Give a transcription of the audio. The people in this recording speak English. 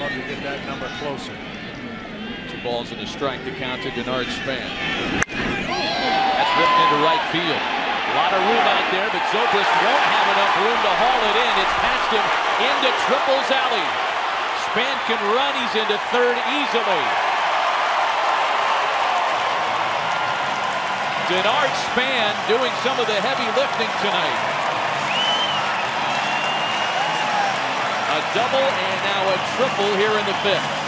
glove to get that number closer. 2 balls and a strike to count to Denard Span. That's ripped into right field. A lot of room out there, but Zobrist won't have enough room to haul it in. It's past him into Triples Alley. Span can run. He's into third easily. Denard Span doing some of the heavy lifting tonight. A double and now a triple here in the 5th.